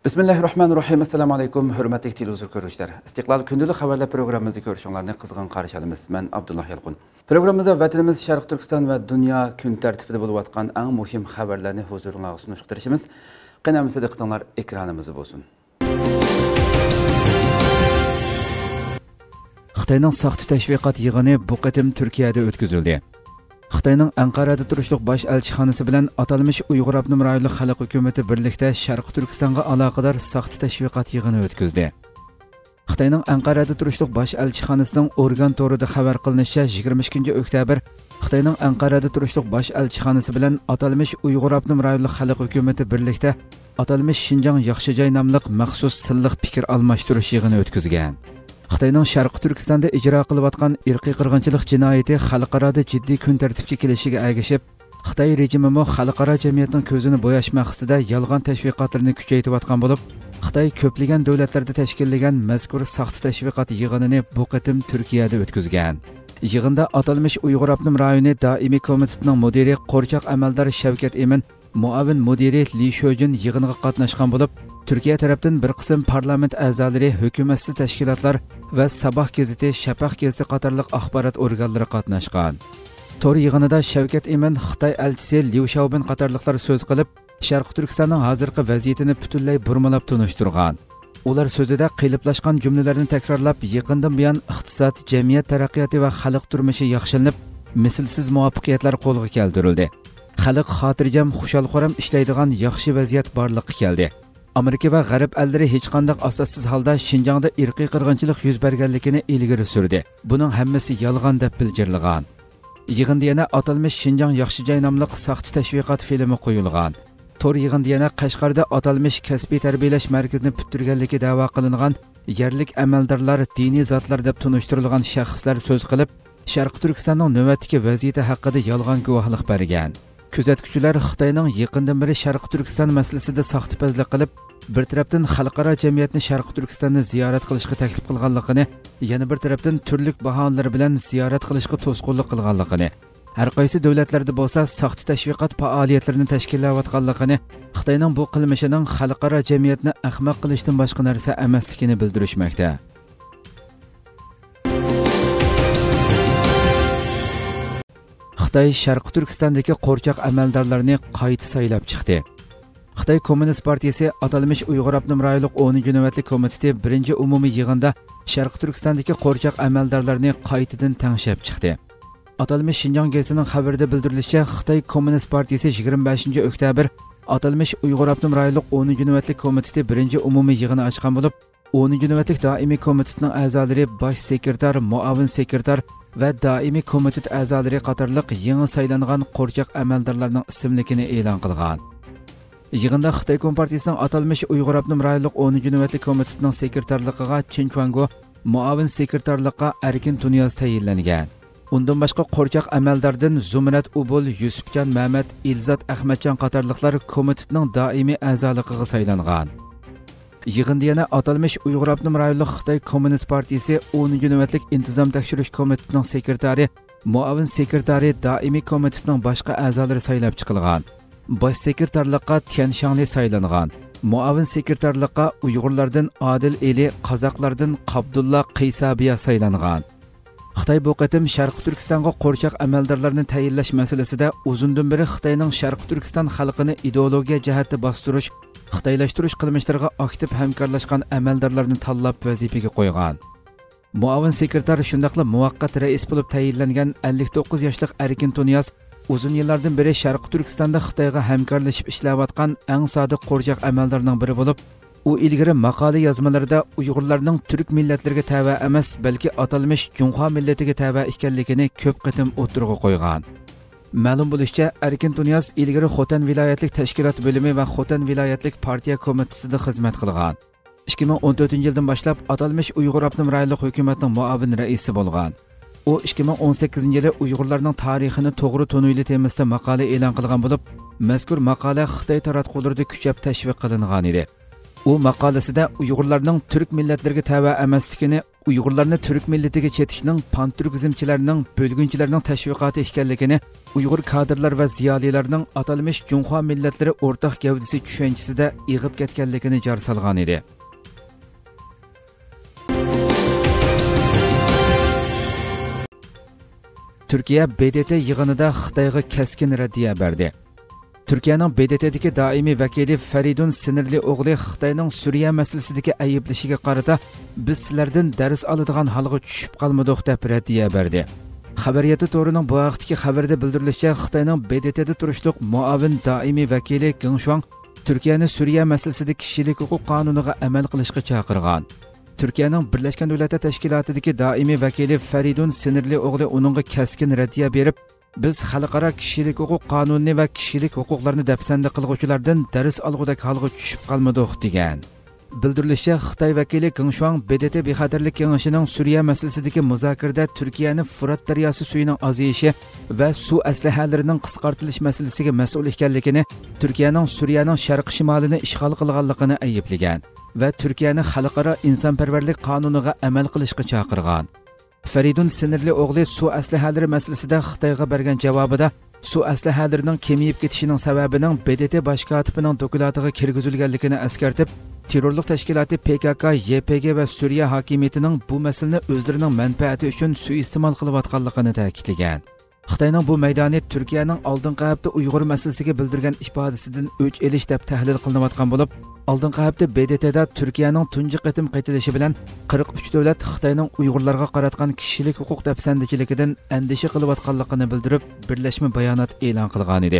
Bismillahirrahmanirrahim. Assalamu alaykum, hurmatli televizor ko'ruvchilar. Istiqlal kundalik xabarlar programmamizni ko'rishinglarni qizg'in qarshi olamiz. Men Abdullah Yalqun. Programmamizda vatanimiz Sharq Turkiston va dunyo kun tartibida bo'lib o'tgan eng muhim xabarlarni huzuringizga sunishtirishimiz. Qanamizda diqqatinglar ekranimizda bo'lsin. Xitoyning saxta tashviqot yig'ini bu qatim Turkiyada o'tkazildi. Xitoyning Anqarada turishliq bosh elchixonasi bilan atalmış Uyg'ur Abnum rayonlik xalq hukumati birlikda Sharq Turkistonga aloqador saxta tashviqot yig'ini o'tkazdi. Xitoyning Anqarada turishliq bosh elchixonasining organ to'rida xabar qilinishicha 22 oktyabr Xitoyning Anqarada turishliq bosh elchixonasi bilan atalmış Uyg'ur Abnum rayonlik xalq hukumati birlikda atalmış Xinjiang Yaxshijoy nomli maxsus silliq fikr almashtirish yig'ini o'tkazgan. Xitoyning Sharq Turkistonda ijro qilayotgan irqiy qirg'inchilik jinoyati xalqaroda jiddiy kun tartibga kelishiga ergashib, Xitoy rejimi xalqaro jamiyatning ko'zini bo'yash maqsadida yolg'on tashviqotlarni kuchaytirayotgan bo'lib, Xitoy ko'plagan davlatlarda tashkillagan mazkur saxta tashviqot yig'inini bu qatim Turkiyada o'tkazgan. Yig'inda atalmış Uyg'ur Abnum rayoni doimiy komitetining mudiri Qo'rchoq amaldor Shavkat Emin, muavin mudiri Li Shojin yig'inga qatnashgan bo'lib, Türkiye tarafdan bir qism parlament a'zolari, hukumatsiz tashkilotlar va Sabah gazeti, Shafaq gazeti qatorliq axborot organlari qatnashgan. To'r yig'inida Shavkat Emin, Xitoy elchisi Liu Xiaobin qatorliqlar so'z qilib, Sharq Turkistonning hozirgi vaziyatini butunlay burmalab tunishtirgan. Ular so'zida qiyliplashgan jumlalarni takrorlab, yaqindan buyon iqtisod, jamiyat taraqqiyoti va xalq turmushi yaxshilanib, mislsiz muvaffaqiyatlar qo'lga keltirildi. Xalq xotirjam, xushal-xuram ishlaydigan yaxshi vaziyat borliqqa keldi. Amerika va G'arb ellari hech qanday asossiz holda Xinjiangda irqiy qirg'inchilik yuz berganligini ilgari surdi. Buning hammasi yolg'on deb bildirilgan. Yig'inda yana atalmış Xinjiang Yaxshijoy nomli saxta tashviqot filmi qo'yilgan. To'r yig'inda yana Qashqarda atalmış kasbiy tarbiyalash markazini bitirganligi da'vo qilingan yerlik amaldorlar, diniy zotlar deb tunishtirilgan shaxslar so'z qilib, Sharq Turkistonning navbatdagi vaziyati haqida yolg'on guvohlik bergan. Kuzatuvchilar Xitoyning yaqindan beri Sharq Turkiston masalasida saxtapazlik qilib, bir tarafdan xalqaro jamiyatni Sharq Turkistonni ziyorat qilishga taklif qilganligini, yana bir tarafdan turli bahonalar bilan ziyorat qilishga to'sqinlik qilganligini, har qaysi davlatlarda bo'lsa saxta tashviqot faoliyatlarini tashkillayotganligini, Xitoyning bu qilmishining xalqaro jamiyatni ahmoq qilishdan boshqa narsa emasligini bildirishmoqda. Xitoy Sharq Turkistondagi qo'rchoq amaldorlarni qayta saylab chiqdi. Xitoy Kommunist partiyasi atalmış Uyg'ur Abnum rayonlik 10 navbatlik komiteti birinchi umumiy yig'inda Sharq Turkistondagi qo'rchoq amaldorlarni qaytadan tanshab chiqdi. Atalmış Xinjiang gazetining xabarida bildirilishicha, Xitoy Kommunist partiyasi 25 oktyabr atalmış Uyg'ur Abnum rayonlik 10 navbatlik komiteti birinchi umumiy yig'ini ochgan bo'lib, 10 navbatlik doimiy komitetining a'zolari, bosh sekretar, muavin sekretar va doimiy komitet a'zolari qatorliq yangi saylangan qo'rchoq amaldorlarning ismlarini e'lon qilgan. Yig'inda Xitoy Kompartiyasining atalmış Uyg'ur Abnum rayonlik 10 navbatlik komitetining sekretarligiga Chen Chuango, muavin sekretarligiga Erkin Tunyaz tayinlangan. Undan boshqa qo'rchoq amaldordan Zumrat Ubul, Yusufjon Mahmad, Ilzat Ahmadjon qatorliqlar komitetning doimiy a'zoligiga saylangan. Yig'inda yana atalmış Uyg'ur Abnum rayonlik Xitoy Kommunist partiyasi 10 navbatlik intizom tekshirish komitetining sekretari, muavin sekretari, doimiy komitetning boshqa a'zolari saylab chiqilgan. Bosh sekretarlikqa Tian Shangli saylangan. Muavin sekretarlikqa Uyg'urlardan Adil Eli, qozoqlardan Qabdulla Qaysabiya saylangan. Xitoy bu qatim Sharq Turkistonga qo'rchoq amaldorlarni tayinlash masalasida uzundan beri Xitoyning Sharq Turkiston xalqini ideologiya jihatda bostirish, xitoylashtirish qilmishlariga aktiv hamkorlashgan amaldorlarni tanlab vazifaga qo'ygan. Muavin sekretar shundaqla muvaqqat rais bo'lib tayinlangan 59 yoshli Erkin Tunyaz uzun yillardan beri Sharq Turkistonda Xitoyga hamkorlashib ishlayotgan eng sodiq qo'rchoq amaldorning biri bo'lib, u ilgari maqola yozmalarida Uyg'urlarning turk millatlariga tava emas, balki atalmış Junxo millatiga tava ekanligini ko'p qatim o'tirg'a qo'ygan. Ma'lum bo'lishicha, Erkin Tunyaz ilgari Xotan viloyatlik tashkilot bo'limi va Xotan viloyatlik partiya komitetida xizmat qilgan. 2014-yildan boshlab atalmış Uyg'ur Abnum rayonlik hukumatning muavin raisi bo'lgan. U 2018-yili Uyg'urlarning tarixini to'g'ri tunuyli temasida maqola e'lon qilgan bo'lib, mazkur maqola Xitoy taratqularida kuchab tashviq qilingan edi. U maqolasida Uyg'urlarning turk millatlariga tava emasligini, Uyg'urlarni turk millatiga chetishning panturkizmchilarning, bo'lgunchilarning tashviqoti ekanligini Uyg'ur kadrlar va ziyolilarning atalmish Junxo millatlari o'rtaq gavdasi tushanchisida ig'ib ketganligini jar solgan edi. Turkiya BDT yig'inida Xitoyga keskin raddiya berdi. Turkiyaning BDTdagi doimiy vakili Feridun Sinirli o'g'li Xitoyning Suriya masalasidagi ayblashiga qarata biz sizlardan dars oladigan holga tushib qolmadik deb raddiya berdi. Xabariyati to'rining bu vaqtdagi xabarda bildirilishicha, Xitoyning BDTda turishliq muavin doimiy vakili Geng Shuang Turkiyani Suriya masalasida kishilik huquq qonuniga amal qilishga chaqirgan. Turkiyaning Birlashgan Davlatlar Tashkilotidagi doimiy vakili Feridun Sinirli o'g'li uningga keskin raddiya berib, biz xalqaro kishilik huquq qonunini va kishilik huquqlarni dafsanda qilguvchilardan dars olgudek holga tushib qolmadik degan. Bildirilishicha, Xitoy vakili Geng Shuang BDT bexatarlik kengashining Suriya masalasidagi muzokarada Turkiyani Furat daryosi suyining ozayishi va suv aslahalarining qisqartilish masalasiga mas'ul ekanligini, Turkiyaning Suriyaning sharq shimolini ishg'ol qilganligini ayblagan va Turkiyani xalqaro insonparvarlik qonuniga amal qilishga chaqirgan. Feridun Sinirli o'g'li suv aslahalari masalasida Xitoyga bergan javobida suv aslahalarining kemiyib ketishining sababining BDT bosh kotibining doklatiga kirgizilganligini eskartib, terrorlik tashkiloti PKK, YPG va Suriya hokimiyatining bu masalani o'zlarining manfaati uchun suiiste'mol qilayotganligini ta'kidlagan. Xitoyning bu maydoni Turkiyaning oldingi hafta Uyg'ur masalasiga bildirgan ifodasidan o'ch elish deb tahlil qilinayotgan bo'lib, oldingi hafta BDTda Turkiyaning tunji qatim qaytilishi bilan 43 davlat Xitoyning Uyg'urlarga qaratgan kishilik huquq dafsandachiligidan andisha qilayotganligini bildirib, birlashma bayonot e'lon qilgan edi.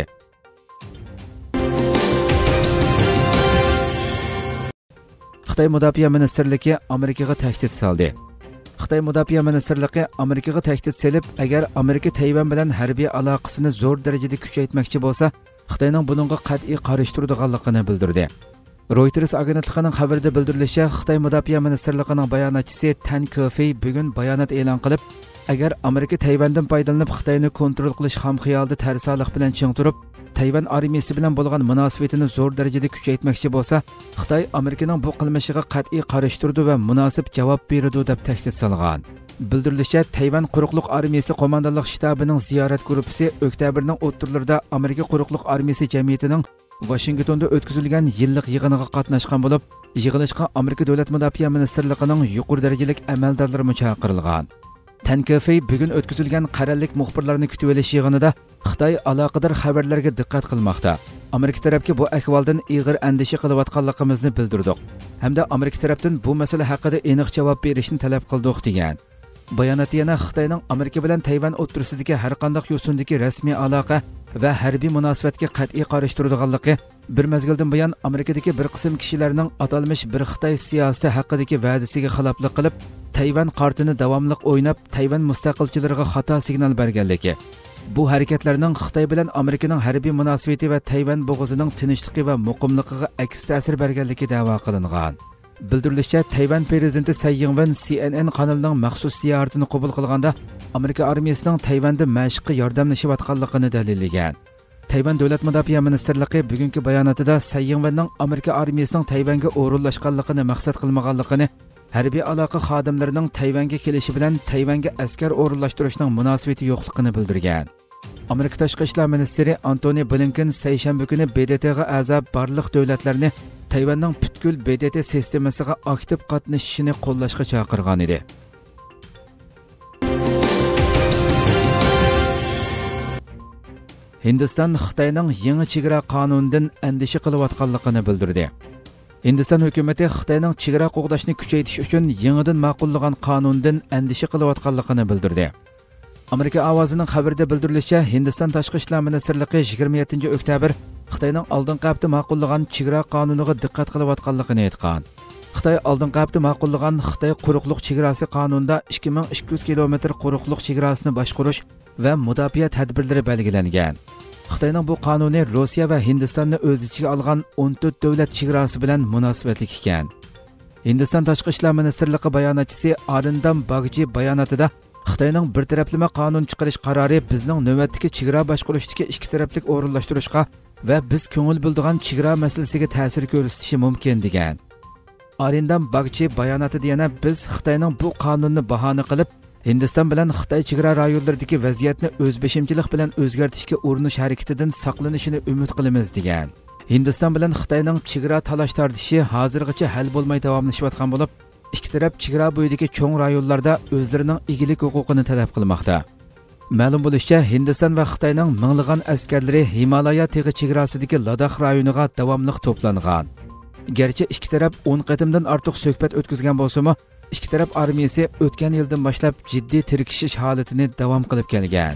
Xitoy Mudofaa ministrligi Amerikaga tahdid soldi. Xitoy Mudofaa ministrligi Amerikaga tahdid selib, agar Amerika Tayvan bilan harbiy aloqasini zo'r darajada kuchaytirmoqchi bo'lsa, Xitoyning buningga qat'iy qarshi turadiganligini bildirdi. Reuters agentligining xabarida bildirilishicha, Xitoy Mudofaa ministrligining bayonotchisi Tan Kefei bugun bayonot e'lon qilib, agar Amerika Tayvandan foydalanib Xitoyni kontrol qilish ham xiyolida tarsoqlik bilan ching turib, Tayvan armiyasi bilan bo'lgan munosabatini zo'r darajada kuchaytirmoqchi bo'lsa, Xitoy Amerikaning bu qilmishiga qat'iy qarshi turdi va munosib javob beradi deb tahdid solgan. Bildirilishicha, Tayvan quruqliq armiyasi qo'mondonlik shtabining ziyorat guruhi oktyabrning o'ttirlarida Amerika quruqliq armiyasi jamiyatining Washingtonda o'tkazilgan yillik yig'iniga qatnashgan bo'lib, yig'ilishga Amerika Davlat Mudofaa ministrligining yuqori darajalik amaldorlari chaqirilgan. Tan Kefei bugun o'tkazilgan qarorlik muxbirlarni kutib olish yig'inida Xitoy aloqador xabarlarga diqqat qilmoqda. Amerika tarafga bu ahvoldan ig'ir andisha qilayotganligimizni bildirdik. Hamda Amerika tarafdan bu masala haqida aniq javob berishni talab qildik degan. Bayonot yana Xitoyning Amerika bilan Tayvan o'rtasidagi har qanday yo'sindagi rasmiy aloqa va harbiy munosabatga qat'iy qarshi turadiganligi, bir mezgildan buyon Amerikadagi bir qism kishilarning atalmish bir Xitoy siyosati haqidagi va'dasiga xiloflik qilib, Tayvan qartini davomli o'ynab, Tayvan mustaqilchilariga xato signal berganligi, bu harakatlarning Xitoy bilan Amerikaning harbiy munosabati va Tayvan bo'g'izining tinchligi va muqimligiga aks ta'sir berganligi da'vo qilingan. Bildirilishicha, Tayvan prezidenti Tsai Ing-wen CNN kanalining maxsus ziyoratini qabul qilganda Amerika armiyasining Tayvanda mashqqa yordamlashayotganligini dalillagan. Tayvan davlat mudofaa ministrligi bugungi bayonotida Tsai Ing-wenning Amerika armiyasining Tayvanga o'rinlashganligini maqsad qilmaganligini, harbiy aloqa xodimlarining Tayvanga kelishi bilan Tayvanga askar o'rinlashtirishning munosabati yo'qligini bildirgan. Amerika tashqi ishlar ministri Antony Blinken seshanba kuni BDTga a'zo barliq davlatlarni Tayvanning butkul BDT sistemasiga aktiv qatnashishini qo'llashga chaqirgan edi. Hindiston Xitoyning yangi chegara qonunidan andisha qilayotganligini bildirdi. Hindiston hukumatı Xitoyning chegara qo'g'dashni kuchaytirish uchun yangidan ma'qullagan qonundan andisha qilayotganligini bildirdi. Amerika ovozining xabarida bildirilishicha, Hindiston tashqi ishlar ministrligi 27 oktyabr Xitoyning oldingi hafta ma'qullagan chegara qonuniga diqqat qilayotganligini aytgan. Xitoy oldingi hafta ma'qullagan Xitoy quruqliq chegarasi qonunida 2200 kilometr quruqliq chegarasini boshqarish va mudofaa tadbirlari belgilangan. Xitoyning bu qonuni Rossiya va Hindistonni o'z ichiga olgan 14 davlat chegarasi bilan munosabatli ekan. Hindiston tashqi ishlar ministrligi bayonotchisi Arindam Bagji bayonotida Xitoyning bir taraflama qonun chiqarish qarori bizning navbatdagi chegara boshqarishdagi ikki taraflik o'rinlashtirishga va biz ko'ngil bildigan chegara masalasiga ta'sir ko'rsatishi mumkin degan. Arindam Bagji bayonotida yana biz Xitoyning bu qonunni bahona qilib Hindiston bilan Xitoy chegara rayonlaridagi vaziyatni o'zbeshimchilik bilan o'zgartirishga urinish harakatidan saqlanishini umid qilamiz degan. Hindiston bilan Xitoyning chegara talash tortishi hozirgacha hal bo'lmay davomlashayotgan bo'lib, ikki taraf chegara bo'yidagi cho'ng rayonlarda o'zlarining egilik huquqini talab qilmoqda. Ma'lum bo'lishicha, Hindiston va Xitoyning minglagan askarlari Himolaya tog'i chegarasidagi Ladakh rayoniga davomli to'plangan. Gerçi ikki taraf 10 qatimdan ortiq suhbat o'tkazgan bo'lsa-mu, ikki taraf armiyasi o'tgan yildan boshlab jiddiy tirkishish holatini davom qilib kelgan.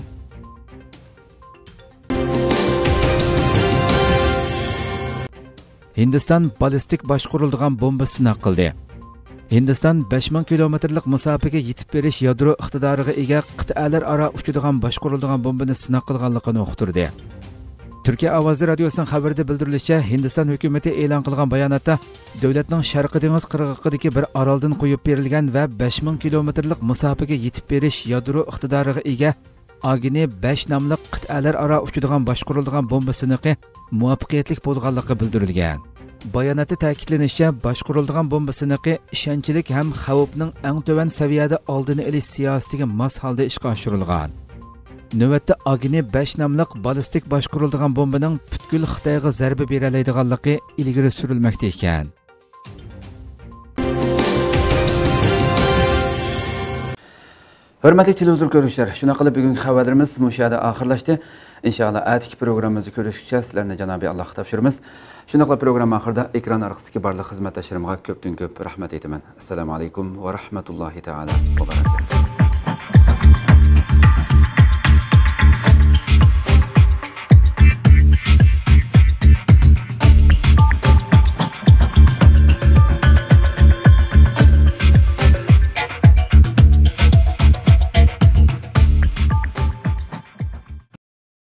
Hindiston ballistik boshqariladigan bomba sinab qildi. Hindiston 5000 kilometrlik masofaga yetib berish yadro iqtidoriga ega qit'alar aro uchadigan boshqariladigan bombani sinab qilganligini uqtirdi. Türkiye Ovozi Radiosuning xabarida bildirilishicha, Hindiston hukumatı e'lon qilgan bayonotda davlatning Sharqiy dengiz qirg'og'idagi bir oroldan qo'yib berilgan va 5000 kilometrlik masofaga yetib berish yadro iqtidoriga ega Agni 5 nomli qit'alar aro uchadigan boshqariladigan bomba siniqi muvaffaqiyatli bo'lganligi bildirilgan. Bayonotda ta'kidlanishicha, boshqariladigan bomba siniqi ishonchlik ham xavfning eng to'van saviyada oldini olish siyosatiga mos holda ishga oshirilgan. Növətdə Agni 5 nomli ballistik boshqariladigan bombaning butkul Xitoyga zarba bera oladiganligi ilgari surilmoqda ekan. Hörmətli televizor görüşlər, şuna qilib bugungi xabarlarimiz mushada oxirlashdi. İnşallah atiki programmamizni ko'rishgacha sizlarni Janobi Allohga topshiramiz. Shuna qilib program oxirida ekran orqasidagi barliq xizmatdoshlarimga ko'pdan ko'p rahmat aytaman. Assalomu alaykum va rahmatullohi taala va barakatuh.